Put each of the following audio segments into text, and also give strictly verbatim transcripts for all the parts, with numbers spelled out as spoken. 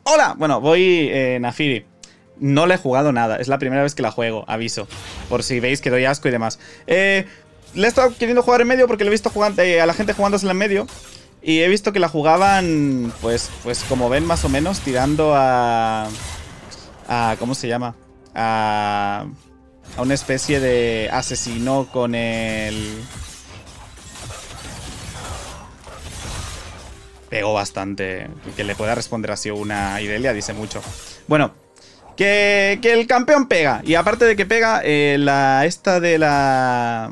¡Hola! Bueno, voy eh, Naafiri. No le he jugado nada. Es la primera vez que la juego, aviso. Por si veis que doy asco y demás. Eh, le he estado queriendo jugar en medio porque le he visto jugando, eh, a la gente jugándosela en medio. Y he visto que la jugaban, pues, pues como ven más o menos, tirando a... a ¿cómo se llama? A... a una especie de asesino con el... Pegó bastante. Que le pueda responder así una Irelia dice mucho. Bueno, que, que el campeón pega. Y aparte de que pega, eh, la esta de la...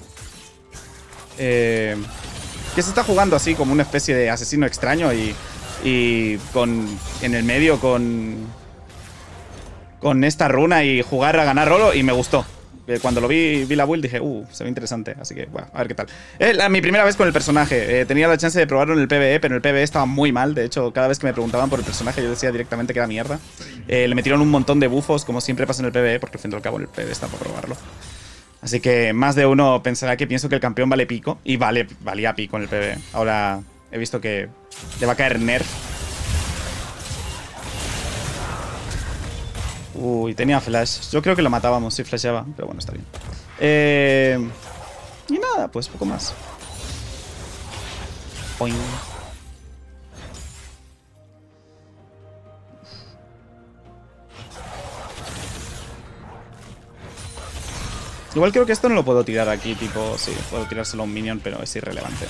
Eh, que se está jugando así como una especie de asesino extraño y, y con en el medio con... con esta runa y jugar a ganar oro y me gustó. Cuando lo vi, vi la build dije, uh, se ve interesante. Así que, bueno, a ver qué tal. Es la, mi primera vez con el personaje. Eh, tenía la chance de probarlo en el PvE, pero en el PvE estaba muy mal. De hecho, cada vez que me preguntaban por el personaje, yo decía directamente que era mierda. Eh, le metieron un montón de buffos, como siempre pasa en el PvE, porque al fin y al cabo en el PvE está para probarlo. Así que más de uno pensará que pienso que el campeón vale pico. Y vale, valía pico en el PvE. Ahora he visto que le va a caer nerf. Uy, tenía flash. Yo creo que lo matábamos si flasheaba, pero bueno, está bien. Eh, y nada, pues poco más. Boing. Igual creo que esto no lo puedo tirar aquí, tipo... Sí, puedo tirárselo a un minion, pero es irrelevante.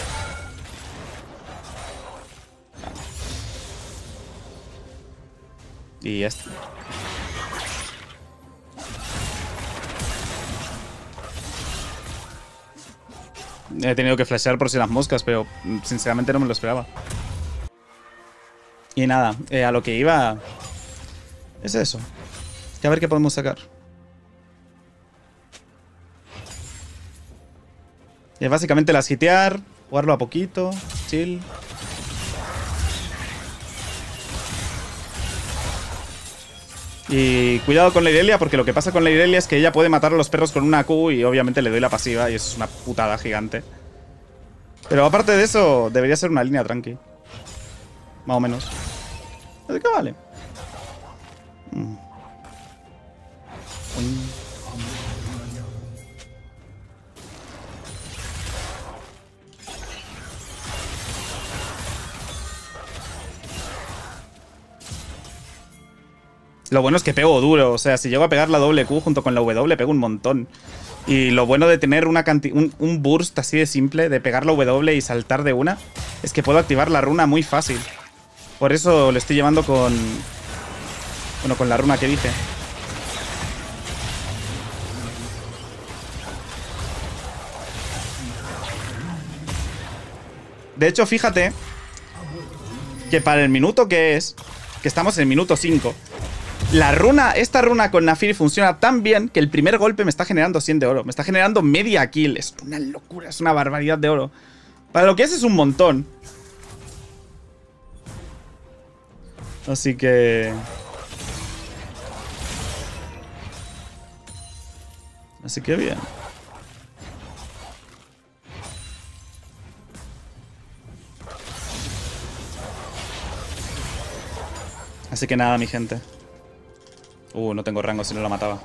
Y esto. He tenido que flashear por si las moscas, pero sinceramente no me lo esperaba. Y nada, eh, a lo que iba... Es eso. Que a ver qué podemos sacar. Y es básicamente las hitear, jugarlo a poquito, chill. Y cuidado con la Irelia, porque lo que pasa con la Irelia es que ella puede matar a los perros con una Q y obviamente le doy la pasiva y eso es una putada gigante. Pero aparte de eso, debería ser una línea tranqui. Más o menos. ¿De qué vale? Mm. Lo bueno es que pego duro, o sea, si llego a pegar la doble Q junto con la W, pego un montón. Y lo bueno de tener una un, un burst así de simple, de pegar la W y saltar de una, es que puedo activar la runa muy fácil. Por eso lo estoy llevando con... Bueno, con la runa que dije. De hecho, fíjate que para el minuto que es, que estamos en el minuto cinco... La runa, esta runa con Naafiri funciona tan bien que el primer golpe me está generando cien de oro. Me está generando media kill. Es una locura, es una barbaridad de oro. Para lo que es, es un montón. Así que... Así que bien. Así que nada, mi gente. Uh, no tengo rango si no la mataba.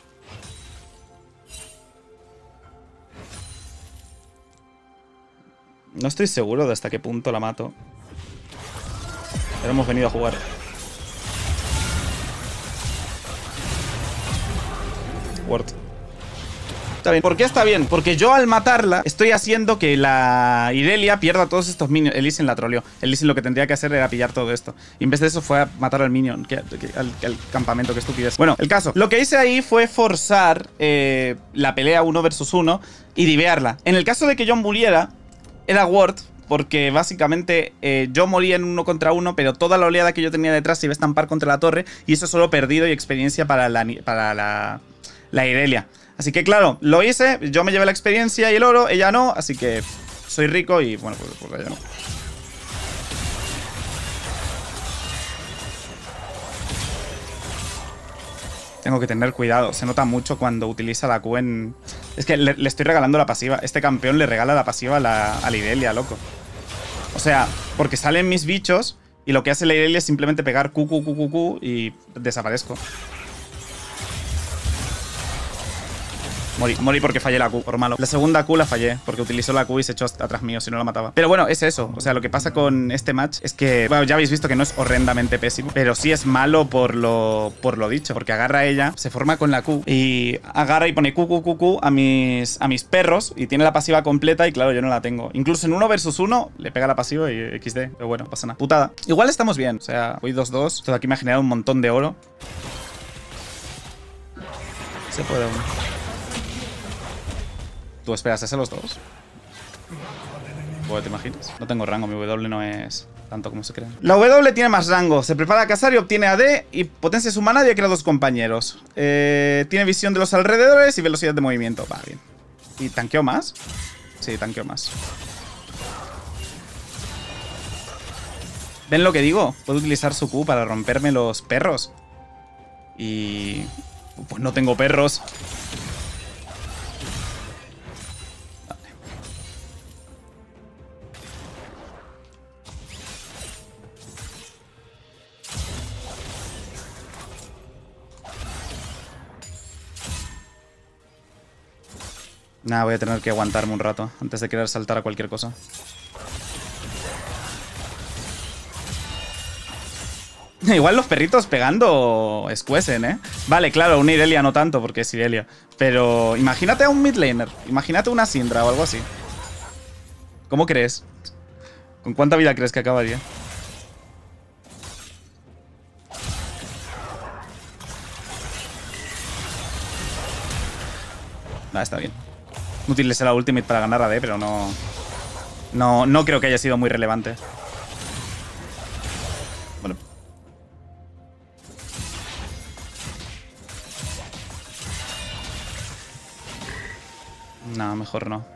No estoy seguro de hasta qué punto la mato. Pero hemos venido a jugar. Word. Está bien. ¿Por qué está bien? Porque yo al matarla estoy haciendo que la Irelia pierda todos estos minions. El Lee Sin la troleó. El Lee Sin lo que tendría que hacer era pillar todo esto. Y en vez de eso fue a matar al minion. Que, que, al, al campamento, que estupidez. Bueno, el caso. Lo que hice ahí fue forzar eh, la pelea uno versus uno y divearla. En el caso de que yo muriera, era Word. Porque básicamente eh, yo moría en uno contra uno, pero toda la oleada que yo tenía detrás se iba a estampar contra la torre. Y eso es solo perdido y experiencia para la, para la, la Irelia. Así que claro, lo hice, yo me llevé la experiencia y el oro, ella no, así que soy rico y bueno, pues, pues ella no. Tengo que tener cuidado, se nota mucho cuando utiliza la Q en... Es que le, le estoy regalando la pasiva, este campeón le regala la pasiva a la, a la Irelia, loco. O sea, porque salen mis bichos Y lo que hace la Irelia es simplemente pegar Q, Q, Q, Q, Q y desaparezco. Morí, morí porque fallé la Q, por malo. La segunda Q la fallé, porque utilizó la Q y se echó atrás mío, si no la mataba. Pero bueno, es eso. O sea, lo que pasa con este match es que, bueno, ya habéis visto que no es horrendamente pésimo, pero sí es malo por lo, por lo dicho. Porque agarra a ella, se forma con la Q y agarra y pone Q, Q, Q, Q a mis, a mis perros y tiene la pasiva completa y claro, yo no la tengo. Incluso en uno versus uno le pega la pasiva y equis de. Pero bueno, pasa nada. Putada. Igual estamos bien. O sea, voy dos dos. Esto de aquí me ha generado un montón de oro. Se puede uno. ¿Tú esperas a los dos? ¿Te imaginas? No tengo rango, mi W no es tanto como se cree. La W tiene más rango. Se prepara a cazar y obtiene A D y potencia su mana y crea dos compañeros. Eh, tiene visión de los alrededores y velocidad de movimiento. Va, bien. ¿Y tanqueo más? Sí, tanqueo más. ¿Ven lo que digo? Puedo utilizar su Q para romperme los perros. Y... pues no tengo perros. Nada, voy a tener que aguantarme un rato antes de querer saltar a cualquier cosa. Igual los perritos pegando escuecen, ¿eh? Vale, claro, una Irelia no tanto porque es Irelia. Pero imagínate a un mid laner. Imagínate una Syndra o algo así. ¿Cómo crees? ¿Con cuánta vida crees que acabaría? Ah, está bien. Utilicé la ultimate para ganar a D, pero no... No, no creo que haya sido muy relevante. Bueno. No, mejor no.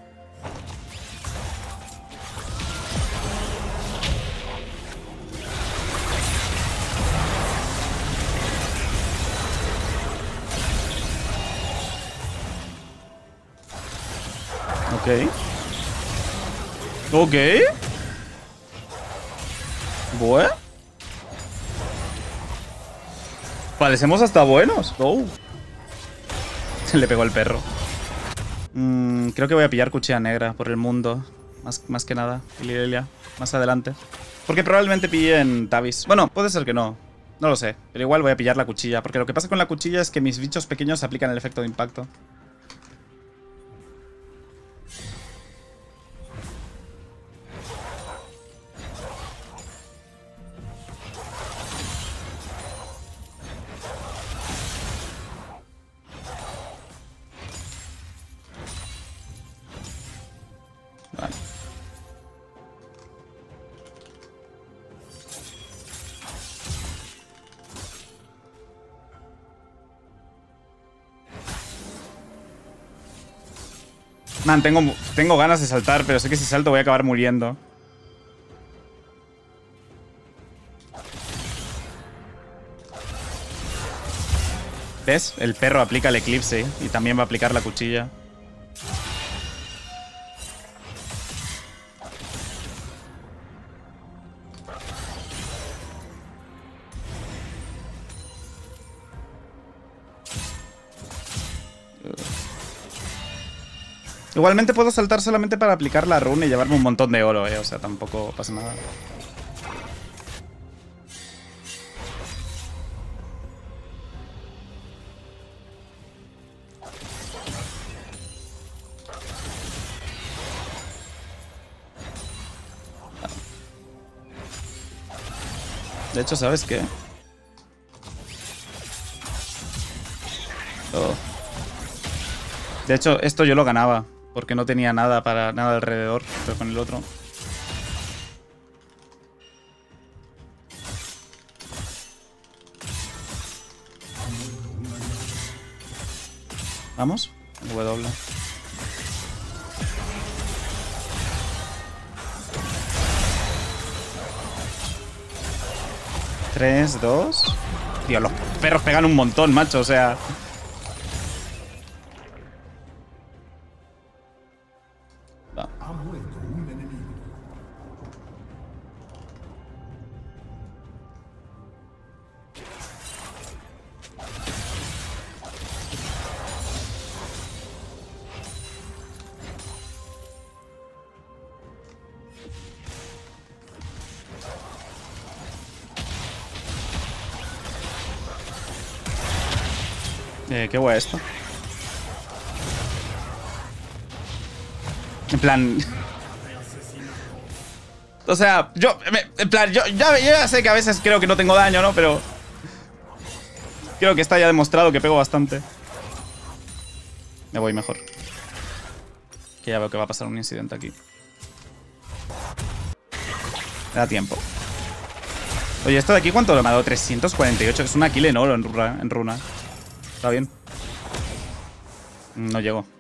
Ok. Ok. Bueno. Parecemos hasta buenos. Oh. Se le pegó el perro. Mm, creo que voy a pillar cuchilla negra por el mundo. Más, más que nada. Irelia. Más adelante. Porque probablemente pillen Tavis. Bueno, puede ser que no. No lo sé. Pero igual voy a pillar la cuchilla. Porque lo que pasa con la cuchilla es que mis bichos pequeños aplican el efecto de impacto. Vale. Man, tengo, tengo ganas de saltar, pero sé que si salto voy a acabar muriendo. ¿Ves? El perro aplica el eclipse y también va a aplicar la cuchilla. Igualmente puedo saltar solamente para aplicar la rune y llevarme un montón de oro, eh. O sea, tampoco pasa nada. De hecho, ¿sabes qué? Oh. De hecho, esto yo lo ganaba. Porque no tenía nada para nada alrededor. Pero con el otro. Vamos. W. tres, dos. Tío, los perros pegan un montón, macho. O sea... Eh, qué guay esto. En plan... O sea, yo... Me, en plan, yo, ya, yo ya sé que a veces creo que no tengo daño, ¿no? Pero... Creo que está ya demostrado que pego bastante. Me voy mejor. Que ya veo que va a pasar un incidente aquí. Me da tiempo. Oye, esto de aquí, ¿cuánto me ha dado? trescientos cuarenta y ocho. Es una kill en oro en runa. En runa. Está bien. No llego.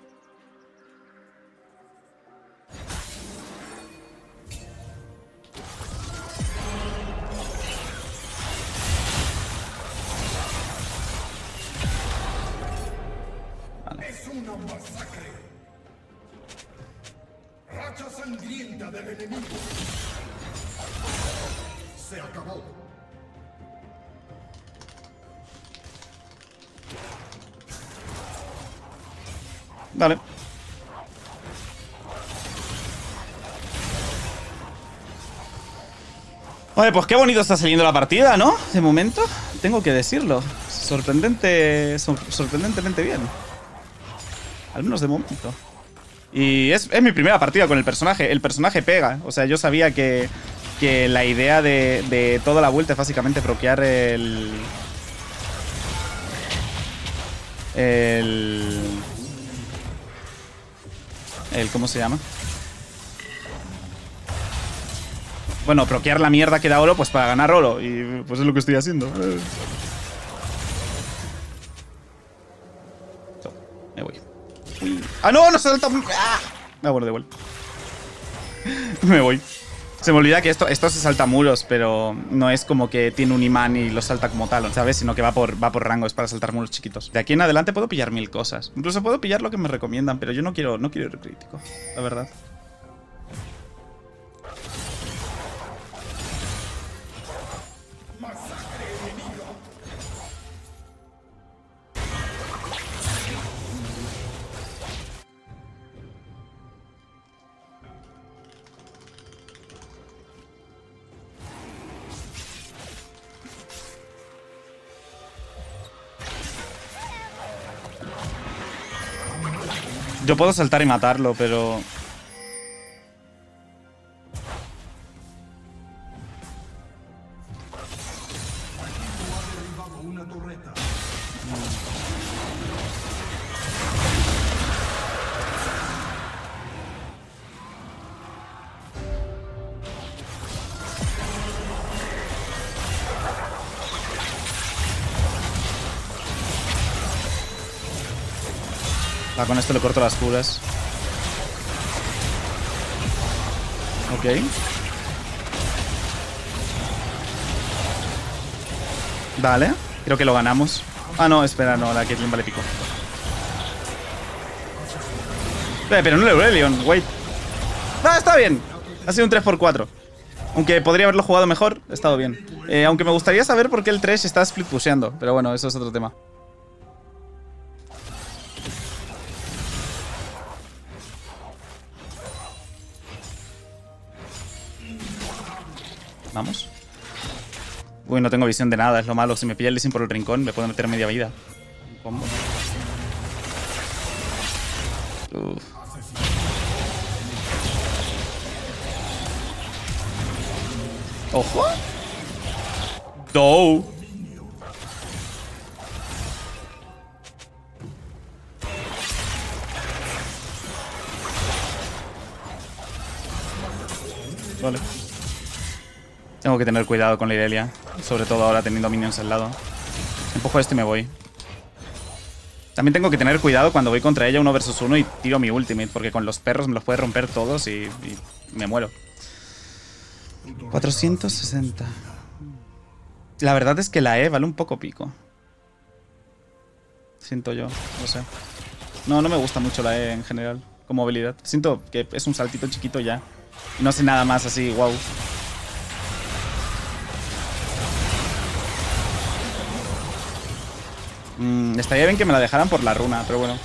Vale. Es una masacre. Racha sangrienta del enemigo. Se acabó. Vale. Oye, pues qué bonito está saliendo la partida, ¿no? De momento, tengo que decirlo. Sorprendente, sor sorprendentemente bien. Al menos de momento. Y es, es mi primera partida con el personaje. El personaje pega. O sea, yo sabía que, que la idea de, de toda la vuelta es básicamente proquear el... El... El... ¿Cómo se llama? Bueno, proquear la mierda que da oro pues para ganar oro. Y pues es lo que estoy haciendo. Me voy. Uy. ¡Ah, no! ¡No se salta! ¡Ah! Ah, bueno, de vuelta. Me voy. Se me olvida que esto, esto se salta muros, pero no es como que tiene un imán y lo salta como tal, ¿sabes? Sino que va por, va por rango, es para saltar muros chiquitos. De aquí en adelante puedo pillar mil cosas. Incluso puedo pillar lo que me recomiendan, pero yo no quiero, no quiero ir crítico, la verdad. Yo puedo saltar y matarlo, pero... Ah, con esto le corto las curas. Ok. Vale. Creo que lo ganamos. Ah, no, espera, no, la Caitlyn vale pico. Eh, pero no el Aurelion, wait. Ah, está bien. Ha sido un tres por cuatro. Aunque podría haberlo jugado mejor, ha estado bien. Eh, aunque me gustaría saber por qué el Thresh está split pusheando. Pero bueno, eso es otro tema. Vamos. Uy, no tengo visión de nada, es lo malo. Si me pilla el Lee Sin por el rincón, me puedo meter media vida. Un combo. Uf. ¡Ojo! ¡Do! Vale. Tengo que tener cuidado con la Irelia. Sobre todo ahora teniendo minions al lado. Empujo esto y me voy. También tengo que tener cuidado cuando voy contra ella uno versus uno y tiro mi ultimate. Porque con los perros me los puede romper todos y, y me muero. cuatrocientos sesenta. La verdad es que la E vale un poco pico. Siento yo, no sé. No, no me gusta mucho la E en general, como habilidad. Siento que es un saltito chiquito ya. Y no sé nada más así, wow. Mm, estaría bien que me la dejaran por la runa, pero bueno.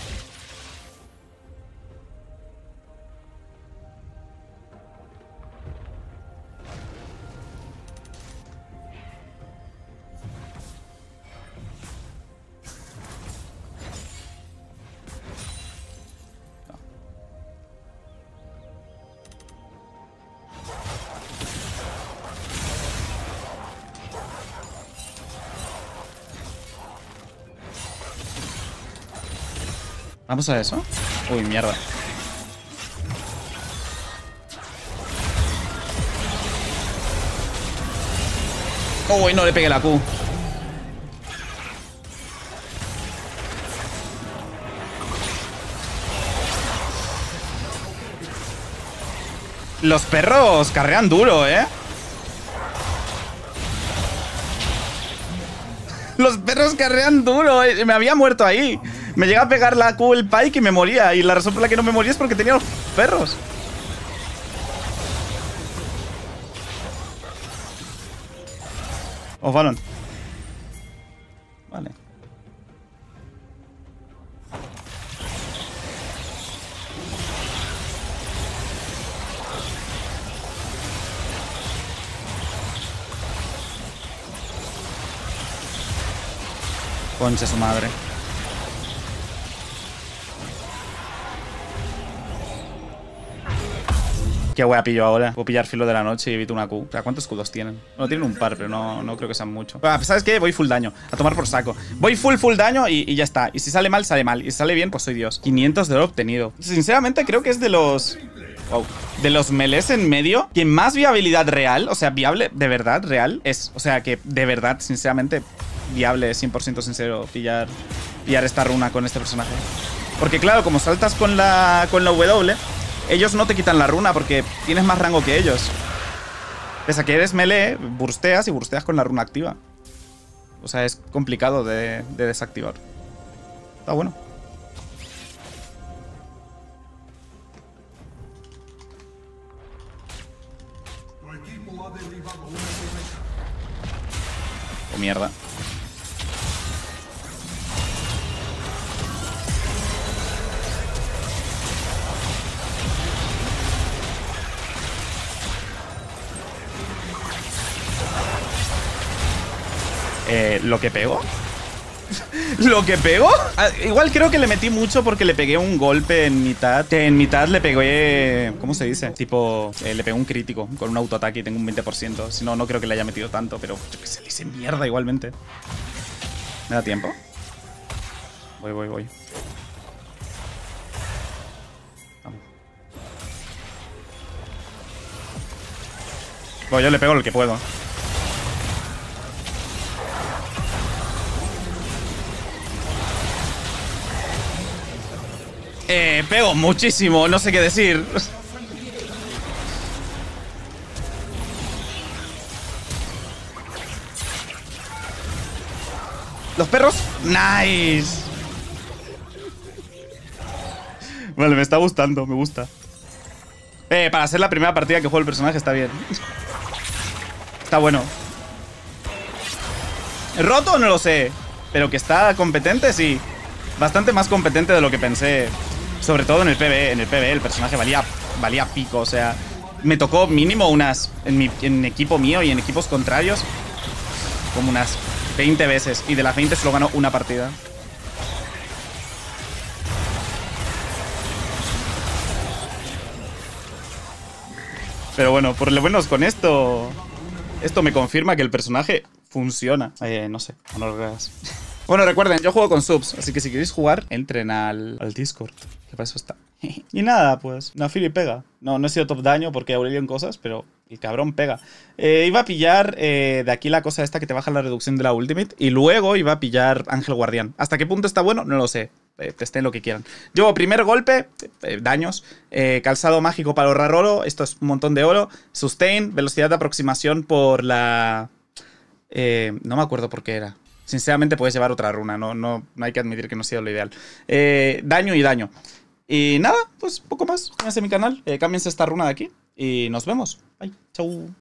¿Vamos a eso? Uy, mierda. Uy, no le pegué la Q. Los perros carrean duro, ¿eh? Los perros carrean duro, ¿eh? Me había muerto ahí. Me llega a pegar la Q el Pike y me moría. Y la razón por la que no me moría es porque tenía los perros. Os balón. Vale. Concha su madre. Qué wea pillo ahora. Puedo pillar filo de la noche y evito una Q. O sea, ¿cuántos escudos tienen? Bueno, tienen un par, pero no, no creo que sean mucho. Ah, ¿sabes qué? Voy full daño. A tomar por saco. Voy full, full daño y, y ya está. Y si sale mal, sale mal. Y si sale bien, pues soy Dios. quinientos de oro obtenido. Sinceramente, creo que es de los... Wow. De los melees en medio que más viabilidad real, o sea, viable de verdad, real, es. O sea, que de verdad, sinceramente, viable, cien por ciento sincero, pillar, pillar esta runa con este personaje. Porque claro, como saltas con la, con la W... Ellos no te quitan la runa porque tienes más rango que ellos. Pese a que eres melee, bursteas y bursteas con la runa activa. O sea, es complicado de, de desactivar. Está bueno. Oh, mierda. Eh, ¿Lo que pegó? ¿Lo que pegó? Ah, igual creo que le metí mucho porque le pegué un golpe en mitad. Que en mitad le pegué... ¿Cómo se dice? Tipo, eh, le pegué un crítico con un autoataque y tengo un veinte por ciento. Si no, no creo que le haya metido tanto, pero yo que sé, le hice mierda igualmente. ¿Me da tiempo? Voy, voy, voy. Vamos. Bueno, yo le pego lo que puedo. Eh, pego muchísimo, no sé qué decir. Los perros. Nice. Vale, me está gustando, me gusta. Eh, para ser la primera partida que juego el personaje está bien. Está bueno. ¿Roto? No lo sé. Pero que está competente, sí. Bastante más competente de lo que pensé. Sobre todo en el PvE. En el PvE el personaje valía, valía pico. O sea, me tocó mínimo unas... En, mi, en equipo mío y en equipos contrarios, como unas veinte veces. Y de las veinte solo ganó una partida. Pero bueno, por lo menos con esto... Esto me confirma que el personaje funciona. Eh, no sé, no lo veas. Bueno, recuerden, yo juego con subs, así que si queréis jugar, entren al, al Discord, que para eso está. Y nada, pues, Naafiri pega. No, no he sido top daño porque Aurelio en cosas, pero el cabrón pega. Eh, iba a pillar eh, de aquí la cosa esta que te baja la reducción de la ultimate y luego iba a pillar Ángel Guardián. ¿Hasta qué punto está bueno? No lo sé. Eh, testen lo que quieran. Yo, primer golpe, eh, daños, eh, calzado mágico para ahorrar oro, esto es un montón de oro, sustain, velocidad de aproximación por la... Eh, no me acuerdo por qué era. Sinceramente puedes llevar otra runa, no, no, no hay que admitir que no sea lo ideal. Eh, daño y daño. Y nada, pues poco más. Cámbiense mi canal, eh, cámbiense esta runa de aquí y nos vemos. Bye, chau.